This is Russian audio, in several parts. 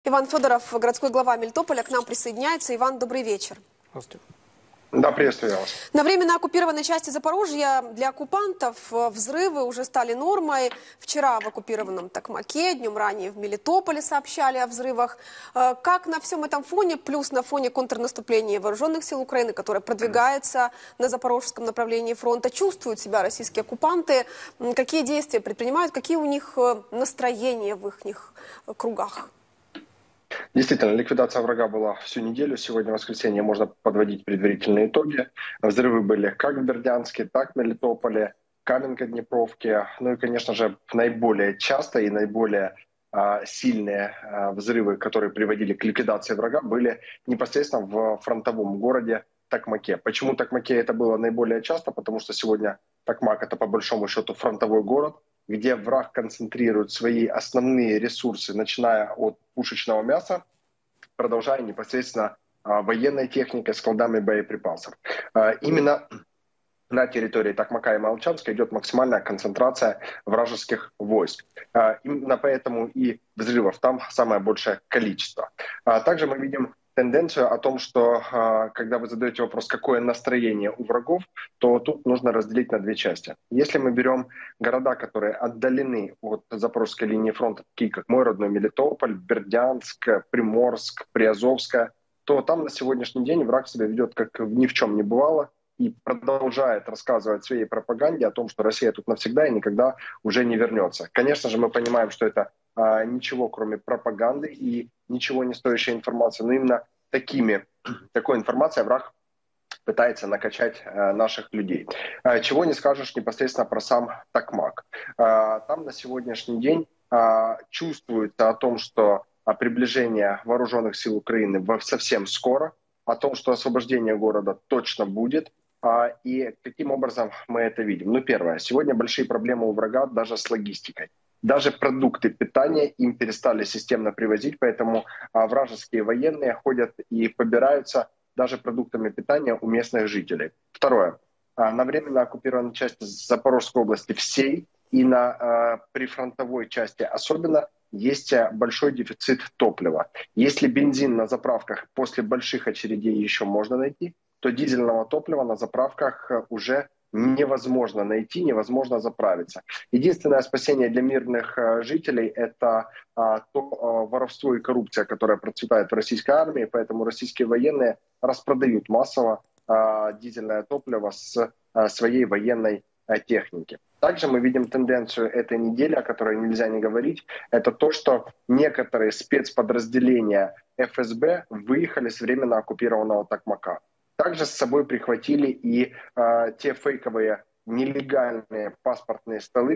Иван Федоров, городской глава Мелитополя, к нам присоединяется. Иван, добрый вечер. Здравствуйте. Да, приветствую вас. На временно оккупированной части Запорожья для оккупантов взрывы уже стали нормой. Вчера в оккупированном Токмаке, днем ранее в Мелитополе сообщали о взрывах. Как на всем этом фоне, плюс на фоне контрнаступления вооруженных сил Украины, которое продвигается на запорожском направлении фронта, чувствуют себя российские оккупанты? Какие действия предпринимают? Какие у них настроения в их кругах? Действительно, ликвидация врага была всю неделю. Сегодня, в воскресенье, можно подводить предварительные итоги. Взрывы были как в Бердянске, так в Мелитополе, Каменка-Днепровке. Ну и, конечно же, наиболее часто и наиболее сильные взрывы, которые приводили к ликвидации врага, были непосредственно в фронтовом городе Токмаке. Почему Токмаке это было наиболее часто? Потому что сегодня Токмак — это по большому счету фронтовой город, где враг концентрирует свои основные ресурсы, начиная от пушечного мяса, продолжая непосредственно военной техникой, складами боеприпасов. Именно на территории Токмака и Молчанска идет максимальная концентрация вражеских войск. Именно поэтому и взрывов там самое большее количество. Также мы видим тенденцию о том, что когда вы задаете вопрос, какое настроение у врагов, то тут нужно разделить на две части. Если мы берем города, которые отдалены от Запорожской линии фронта, такие как мой родной Мелитополь, Бердянск, Приморск, Приазовская, то там на сегодняшний день враг себя ведет как ни в чем не бывало и продолжает рассказывать в своей пропаганде о том, что Россия тут навсегда и никогда уже не вернется. Конечно же, мы понимаем, что это ничего, кроме пропаганды и ничего не стоящей информации. Но именно такой информацией враг пытается накачать наших людей. Чего не скажешь непосредственно про сам Токмак. Там на сегодняшний день чувствуется о том, что приближение вооруженных сил Украины совсем скоро, о том, что освобождение города точно будет. И каким образом мы это видим? Ну, первое. Сегодня большие проблемы у врага даже с логистикой. Даже продукты питания им перестали системно привозить, поэтому вражеские военные ходят и побираются даже продуктами питания у местных жителей. Второе. На временно оккупированной части Запорожской области всей и на прифронтовой части особенно есть большой дефицит топлива. Если бензин на заправках после больших очередей еще можно найти, то дизельного топлива на заправках уже невозможно найти, невозможно заправиться. Единственное спасение для мирных жителей — это то воровство и коррупция, которая процветает в российской армии, поэтому российские военные распродают массово дизельное топливо с своей военной техники. Также мы видим тенденцию этой недели, о которой нельзя не говорить, это то, что некоторые спецподразделения ФСБ выехали с временно оккупированного Токмака. Также с собой прихватили и те фейковые нелегальные паспортные столы,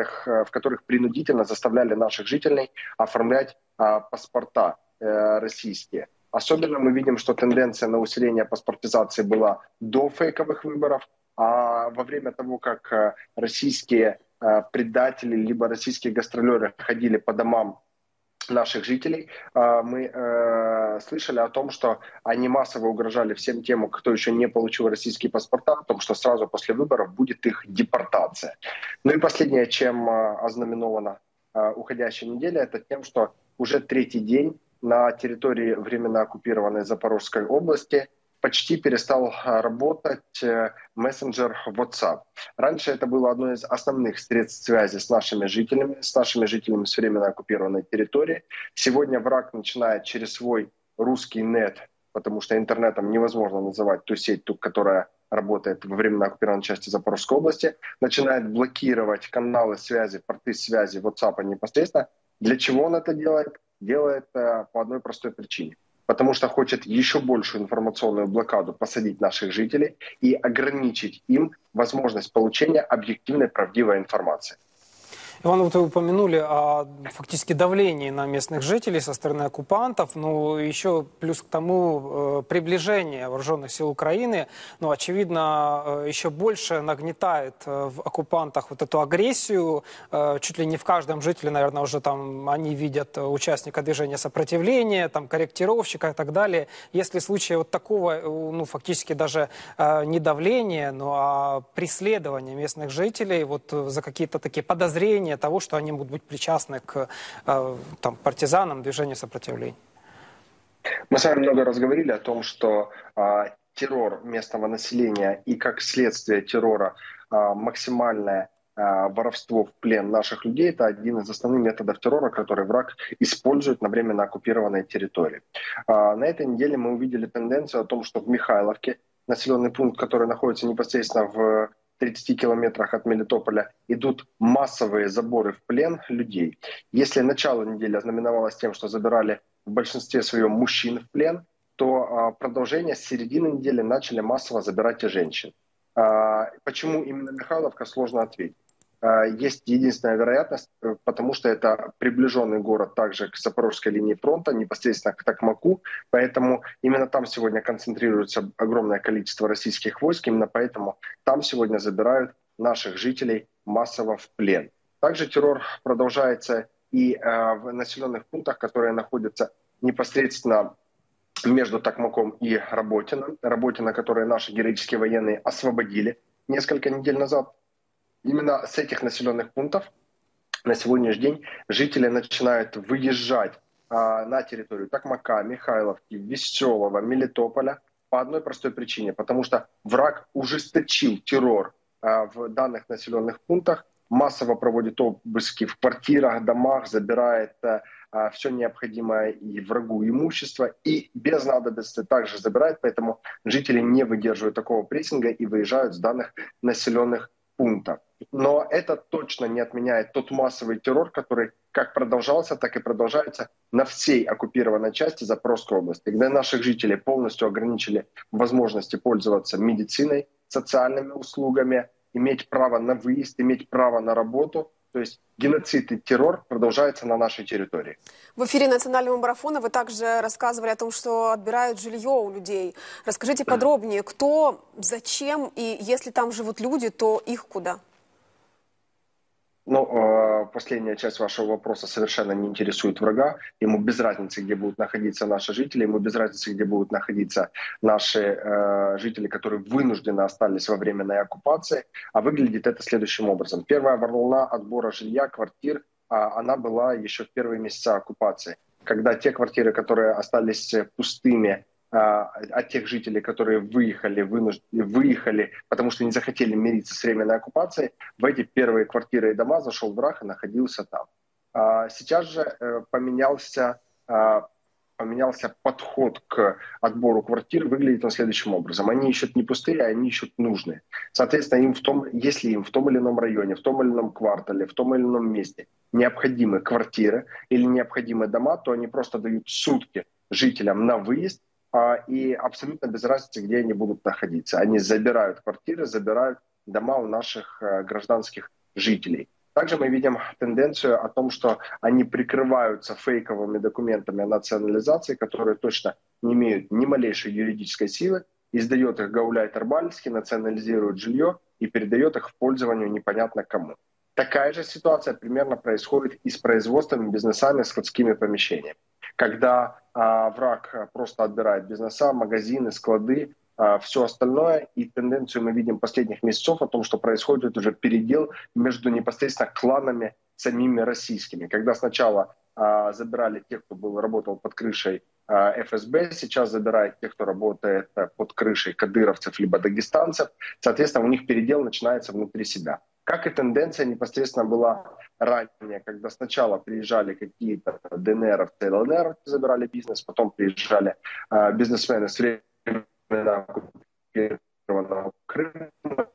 в которых принудительно заставляли наших жителей оформлять паспорта российские. Особенно мы видим, что тенденция на усиление паспортизации была до фейковых выборов, а во время того, как российские предатели либо российские гастролеры ходили по домам наших жителей, мы слышали о том, что они массово угрожали всем тем, кто еще не получил российские паспорта, о том, что сразу после выборов будет их депортация. Ну и последнее, чем ознаменована уходящая неделя, это тем, что уже третий день на территории временно оккупированной Запорожской области почти перестал работать мессенджер WhatsApp. Раньше это было одно из основных средств связи с нашими жителями с временно оккупированной территории. Сегодня враг начинает через свой русский нет, потому что интернетом невозможно называть ту сеть, которая работает во временно оккупированной части Запорожской области, начинает блокировать каналы связи, порты связи WhatsApp непосредственно. Для чего он это делает? Делает по одной простой причине. Потому что хочет еще большую информационную блокаду посадить наших жителей и ограничить им возможность получения объективной, правдивой информации. Иван, вот вы упомянули о фактически давлении на местных жителей со стороны оккупантов, но еще плюс к тому приближение вооруженных сил Украины, ну, очевидно, еще больше нагнетает в оккупантах вот эту агрессию. Чуть ли не в каждом жителе, наверное, уже там они видят участника движения сопротивления, там корректировщика и так далее. Если в случае вот такого, ну, фактически даже не давления, но преследования местных жителей вот за какие-то такие подозрения, подозрения того, что они могут быть причастны к там, партизанам, движению сопротивления? Мы с вами много раз говорили о том, что террор местного населения и как следствие террора максимальное воровство в плен наших людей — это один из основных методов террора, который враг использует на временно оккупированной территории. На этой неделе мы увидели тенденцию о том, что в Михайловке, населенный пункт, который находится непосредственно в 30 километрах от Мелитополя, идут массовые заборы в плен людей. Если начало недели ознаменовалось тем, что забирали в большинстве своем мужчин в плен, то продолжение с середины недели начали массово забирать и женщин. Почему именно Михайловка, сложно ответить. Есть единственная вероятность, потому что это приближенный город также к Запорожской линии фронта, непосредственно к Токмаку, поэтому именно там сегодня концентрируется огромное количество российских войск, именно поэтому там сегодня забирают наших жителей массово в плен. Также террор продолжается и в населенных пунктах, которые находятся непосредственно между Токмаком и Работино. Работино, которые наши героические военные освободили несколько недель назад. Именно с этих населенных пунктов на сегодняшний день жители начинают выезжать на территорию Токмака, Михайловки, Веселого, Мелитополя по одной простой причине. Потому что враг ужесточил террор в данных населенных пунктах, массово проводит обыски в квартирах, домах, забирает все необходимое и врагу имущество, и без надобности также забирает. Поэтому жители не выдерживают такого прессинга и выезжают с данных населенных пунктов. Но это точно не отменяет тот массовый террор, который как продолжался, так и продолжается на всей оккупированной части Запорожской области, где наших жителей полностью ограничили возможности пользоваться медициной, социальными услугами, иметь право на выезд, иметь право на работу. То есть геноцид и террор продолжается на нашей территории. В эфире национального марафона вы также рассказывали о том, что отбирают жилье у людей. Расскажите подробнее, кто, зачем, и если там живут люди, то их куда? Ну, последняя часть вашего вопроса совершенно не интересует врага. Ему без разницы, где будут находиться наши жители, ему без разницы, где будут находиться наши жители, которые вынуждены остались во временной оккупации. А выглядит это следующим образом. Первая волна отбора жилья, квартир, она была еще в первые месяца оккупации. Когда те квартиры, которые остались пустыми, от тех жителей, которые выехали, потому что не захотели мириться с временной оккупацией, в эти первые квартиры и дома зашел враг и находился там. Сейчас же поменялся подход к отбору квартир. Выглядит он следующим образом. Они ищут не пустые, они ищут нужные. Соответственно, если им в том или ином районе, в том или ином квартале, в том или ином месте необходимы квартиры или необходимы дома, то они просто дают сутки жителям на выезд, и абсолютно без разницы, где они будут находиться. Они забирают квартиры, забирают дома у наших гражданских жителей. Также мы видим тенденцию о том, что они прикрываются фейковыми документами о национализации, которые точно не имеют ни малейшей юридической силы, издает их Гауляйтер Бальский, национализирует жилье и передает их в пользование непонятно кому. Такая же ситуация примерно происходит и с производствами, бизнесами, складскими помещениями. Когда враг просто отбирает бизнеса, магазины, склады, все остальное. И тенденцию мы видим последних месяцев о том, что происходит уже передел между непосредственно кланами самими российскими. Когда сначала забирали тех, кто работал под крышей ФСБ, сейчас забирают тех, кто работает под крышей кадыровцев либо дагестанцев. Соответственно, у них передел начинается внутри себя. Как и тенденция непосредственно была ранее, когда сначала приезжали какие-то ДНРовцы, ЛНРовцы, забирали бизнес, потом приезжали бизнесмены с временно оккупированного Крыма,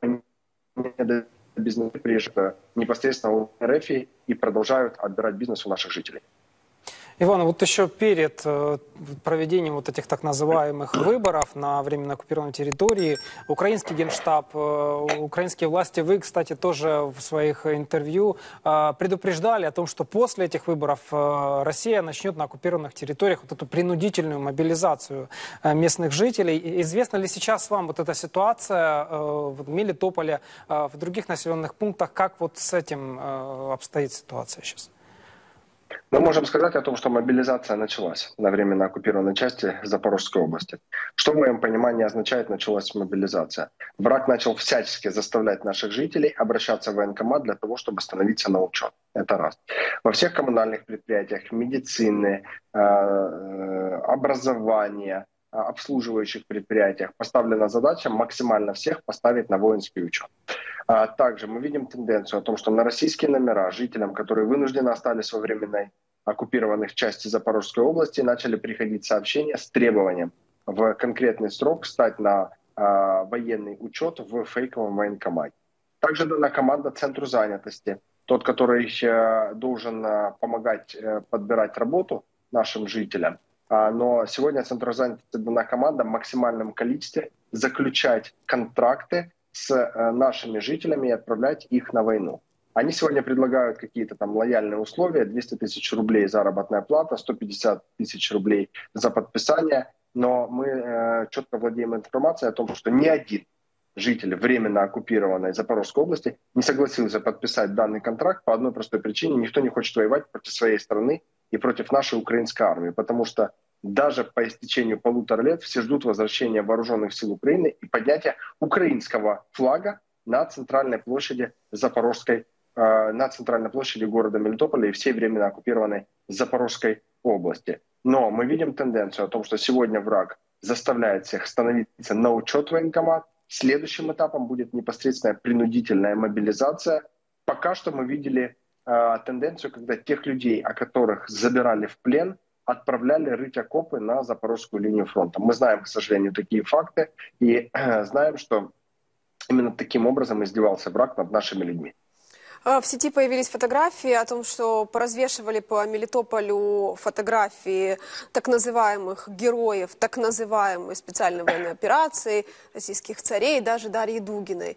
бизнес приезжают непосредственно в РФ и продолжают отбирать бизнес у наших жителей. Иван, вот еще перед проведением вот этих так называемых выборов на временно оккупированной территории, украинский генштаб, украинские власти, вы, кстати, тоже в своих интервью предупреждали о том, что после этих выборов Россия начнет на оккупированных территориях вот эту принудительную мобилизацию местных жителей. Известна ли сейчас вам вот эта ситуация в Мелитополе, в других населенных пунктах, как вот с этим обстоит ситуация сейчас? Мы можем сказать о том, что мобилизация началась на временно оккупированной части Запорожской области. Что в моем понимании означает «началась мобилизация»? Враг начал всячески заставлять наших жителей обращаться в военкомат для того, чтобы становиться на учет. Это раз. Во всех коммунальных предприятиях, медицины, образования, обслуживающих предприятиях поставлена задача максимально всех поставить на воинский учет. Также мы видим тенденцию о том, что на российские номера жителям, которые вынуждены остались во временной оккупированных части Запорожской области, начали приходить сообщения с требованием в конкретный срок стать на военный учет в фейковом военкомате. Также дана команда Центру занятости, тот, который должен помогать подбирать работу нашим жителям. Но сегодня Центру занятости дана команда в максимальном количестве заключать контракты с нашими жителями и отправлять их на войну. Они сегодня предлагают какие-то там лояльные условия: 200 тысяч рублей заработная плата, 150 тысяч рублей за подписание. Но мы четко владеем информацией о том, что ни один житель временно оккупированной Запорожской области не согласился подписать данный контракт по одной простой причине: никто не хочет воевать против своей страны и против нашей украинской армии, потому что даже по истечению 1,5 лет все ждут возвращения вооруженных сил Украины и поднятия украинского флага на центральной площади Запорожской, на центральной площади города Мелитополя и всей временно оккупированной Запорожской области. Но мы видим тенденцию о том, что сегодня враг заставляет всех становиться на учет в военкомат. Следующим этапом будет непосредственная принудительная мобилизация. Пока что мы видели тенденцию, когда тех людей, о которых забирали в плен, отправляли рыть окопы на Запорожскую линию фронта. Мы знаем, к сожалению, такие факты и знаем, что именно таким образом издевался враг над нашими людьми. В сети появились фотографии о том, что поразвешивали по Мелитополю фотографии так называемых героев, так называемой специальной военной операции, российских царей, даже Дарьи Дугиной.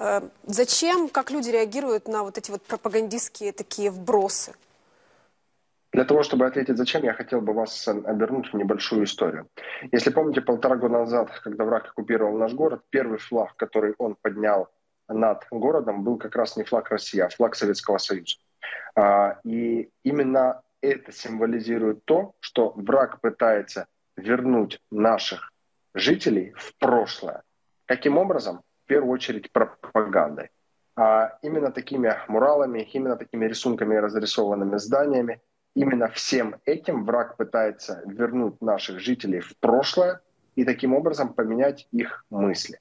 Зачем, как люди реагируют на вот эти вот пропагандистские такие вбросы? Для того, чтобы ответить «зачем», я хотел бы вас обернуть в небольшую историю. Если помните, 1,5 года назад, когда враг оккупировал наш город, первый флаг, который он поднял над городом, был как раз не флаг России, а флаг Советского Союза. И именно это символизирует то, что враг пытается вернуть наших жителей в прошлое. Каким образом? В первую очередь пропагандой. Именно такими муралами, именно такими рисунками и разрисованными зданиями, именно всем этим враг пытается вернуть наших жителей в прошлое и таким образом поменять их мысли.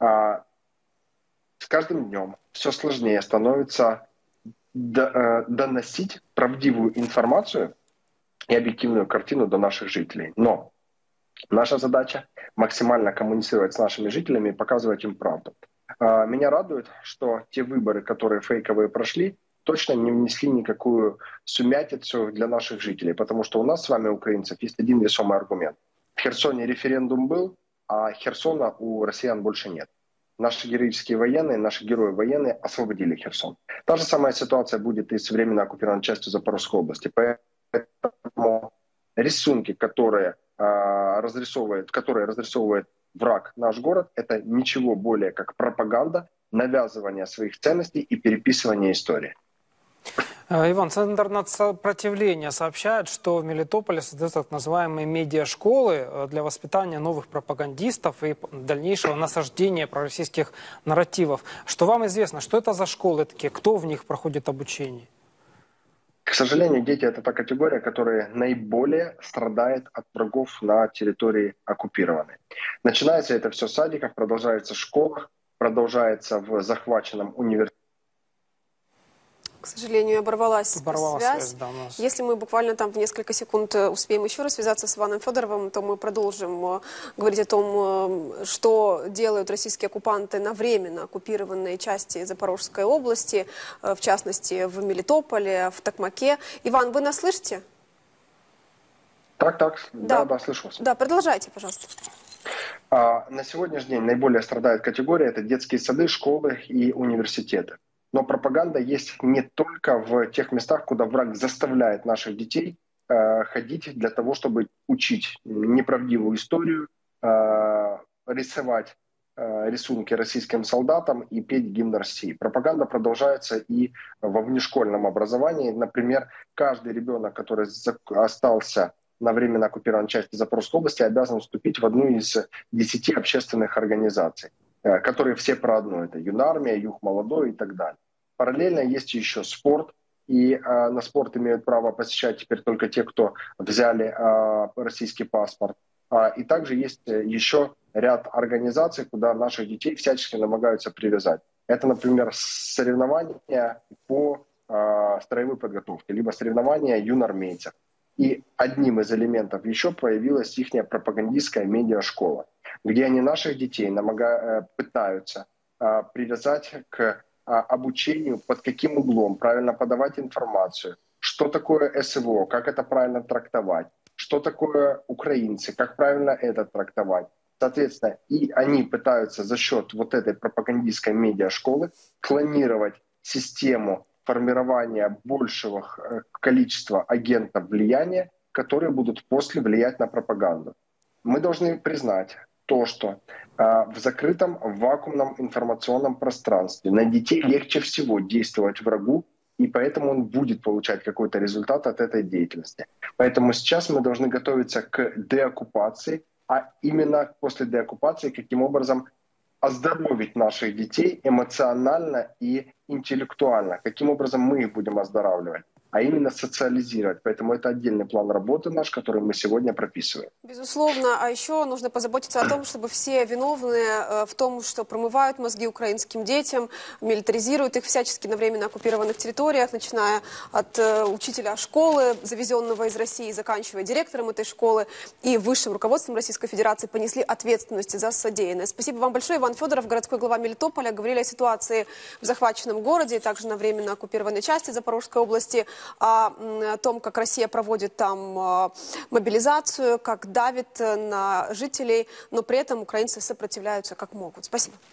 С каждым днем все сложнее становится доносить правдивую информацию и объективную картину до наших жителей. Но наша задача максимально коммуницировать с нашими жителями и показывать им правду. Меня радует, что те выборы, которые фейковые прошли, точно не внесли никакую сумятицу для наших жителей, потому что у нас с вами, украинцев, есть один весомый аргумент. В Херсоне референдум был, а Херсона у россиян больше нет. Наши героические военные, наши герои военные освободили Херсон. Та же самая ситуация будет и с временно оккупированной частью Запорожской области. Поэтому рисунки, которые разрисовывает враг наш город, это ничего более как пропаганда, навязывание своих ценностей и переписывание истории. Иван, Центр нацсопротивления сообщает, что в Мелитополе создаются так называемые медиашколы для воспитания новых пропагандистов и дальнейшего насаждения пророссийских нарративов. Что вам известно, что это за школы такие, кто в них проходит обучение? К сожалению, дети — это та категория, которая наиболее страдает от врагов на территории оккупированной. Начинается это все с садиков, продолжается в школах, продолжается в захваченном университете. К сожалению, оборвалась связь. Да, Если мы буквально там в несколько секунд успеем еще раз связаться с Иваном Федоровым, то мы продолжим говорить о том, что делают российские оккупанты на временно оккупированной части Запорожской области, в частности в Мелитополе, в Токмаке. Иван, вы нас слышите? Так, да, слышу вас. Да, продолжайте, пожалуйста. На сегодняшний день наиболее страдает категория — это детские сады, школы и университеты. Но пропаганда есть не только в тех местах, куда враг заставляет наших детей ходить для того, чтобы учить неправдивую историю, рисовать рисунки российским солдатам и петь гимн России. Пропаганда продолжается и во внешкольном образовании. Например, каждый ребенок, который остался на временно оккупированной части Запорожской области, обязан вступить в одну из 10 общественных организаций, которые все про одно. Это Юнармия, Юг Молодой и так далее. Параллельно есть еще спорт. И на спорт имеют право посещать теперь только те, кто взяли российский паспорт. И также есть еще ряд организаций, куда наших детей всячески намагаются привязать. Это, например, соревнования по строевой подготовке, либо соревнования юнормейцев. И одним из элементов еще появилась их пропагандистская медиашкола, где они наших детей пытаются привязать к обучению, под каким углом правильно подавать информацию, что такое СВО, как это правильно трактовать, что такое украинцы, как правильно это трактовать. Соответственно, и они пытаются за счет вот этой пропагандистской медиашколы клонировать систему формирования большего количества агентов влияния, которые будут после влиять на пропаганду. Мы должны признать то, что в закрытом вакуумном информационном пространстве на детей легче всего действовать врагу, и поэтому он будет получать какой-то результат от этой деятельности. Поэтому сейчас мы должны готовиться к деоккупации, а именно после деоккупации каким образом оздоровить наших детей эмоционально и интеллектуально. Каким образом мы их будем оздоравливать? А именно социализировать. Поэтому это отдельный план работы наш, который мы сегодня прописываем. Безусловно. А еще нужно позаботиться о том, чтобы все виновные в том, что промывают мозги украинским детям, милитаризируют их всячески на временно оккупированных территориях, начиная от учителя школы, завезенного из России, заканчивая директором этой школы и высшим руководством Российской Федерации, понесли ответственность за содеянное. Спасибо вам большое. Иван Федоров, городской глава Мелитополя, говорили о ситуации в захваченном городе, также на временно оккупированной части Запорожской области, о том, как Россия проводит там мобилизацию, как давит на жителей, но при этом украинцы сопротивляются как могут. Спасибо.